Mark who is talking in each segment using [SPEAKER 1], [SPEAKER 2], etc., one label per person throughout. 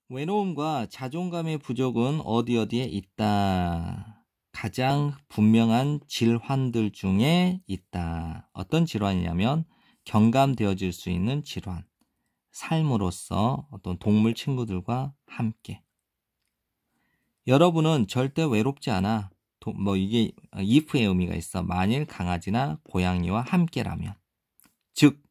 [SPEAKER 1] 외로움과 자존감의 부족은 어디에 있다. 가장 분명한 질환들 중에 있다. 어떤 질환이냐면 경감되어질 수 있는 질환. 삶으로서 어떤 동물 친구들과 함께. 여러분은 절대 외롭지 않아. 이게 if의 의미가 있어. 만일 강아지나 고양이와 함께라면. 즉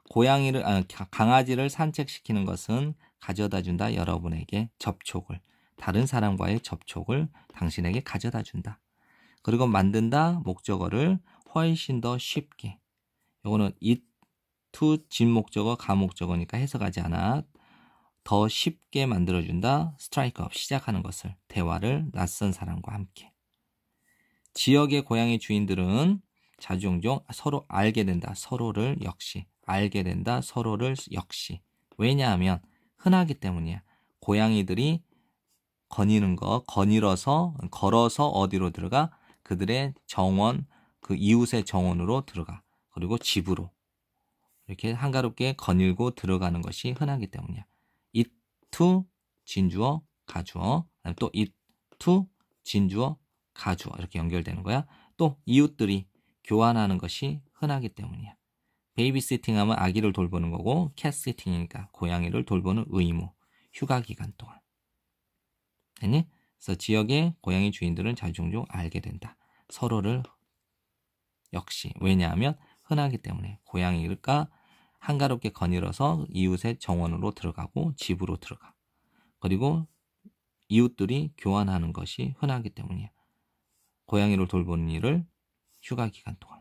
[SPEAKER 1] 강아지를 산책시키는 것은 가져다 준다. 여러분에게 접촉을, 다른 사람과의 접촉을 당신에게 가져다 준다. 그리고 만든다 목적어를 훨씬 더 쉽게. 이거는 it to 진목적어 가목적어니까 해석하지 않아. 더 쉽게 만들어준다. 스트라이크 업, 시작하는 것을, 대화를 낯선 사람과 함께. 지역의 고양이 주인들은 자주 종종 서로 알게 된다. 서로를 역시 알게 된다. 서로를 역시. 왜냐하면 흔하기 때문이야. 고양이들이 걸어서 어디로 들어가? 그들의 정원, 그 이웃의 정원으로 들어가. 그리고 집으로. 이렇게 한가롭게 거닐고 들어가는 것이 흔하기 때문이야. it to 진주어, 가주어. 또 it to 진주어, 가주어. 이렇게 연결되는 거야. 또 이웃들이 교환하는 것이 흔하기 때문이야. 베이비시팅 하면 아기를 돌보는 거고, 캣시팅이니까 고양이를 돌보는 의무. 휴가 기간 동안. 됐니? 그래서 지역의 고양이 주인들은 자주 종종 알게 된다. 서로를 역시. 왜냐하면 흔하기 때문에 고양이가 한가롭게 거닐어서 이웃의 정원으로 들어가고 집으로 들어가. 그리고 이웃들이 교환하는 것이 흔하기 때문이야. 고양이를 돌보는 일을 휴가 기간 동안.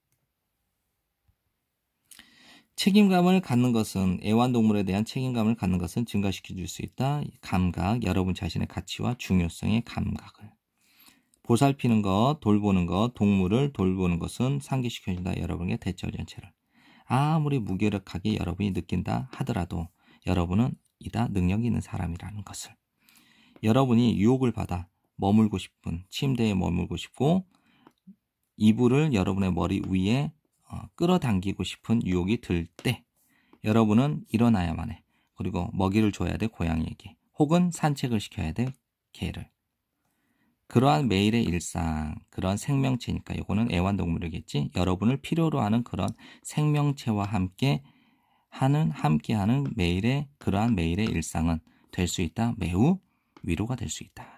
[SPEAKER 1] 책임감을 갖는 것은, 애완동물에 대한 책임감을 갖는 것은 증가시켜 줄 수 있다. 감각, 여러분 자신의 가치와 중요성의 감각을. 보살피는 것, 돌보는 것, 동물을 돌보는 것은 상기시켜준다. 여러분의 대처 전체를. 아무리 무기력하게 여러분이 느낀다 하더라도 여러분은 이다 능력이 있는 사람이라는 것을. 여러분이 유혹을 받아 머물고 싶은, 침대에 머물고 싶고 이불을 여러분의 머리 위에 끌어당기고 싶은 유혹이 들 때 여러분은 일어나야만 해. 그리고 먹이를 줘야 돼, 고양이에게. 혹은 산책을 시켜야 돼, 개를. 그러한 매일의 일상, 그런 생명체니까 이거는 애완동물이겠지. 여러분을 필요로 하는 그런 생명체와 함께하는 그러한 매일의 일상은 될 수 있다. 매우 위로가 될 수 있다.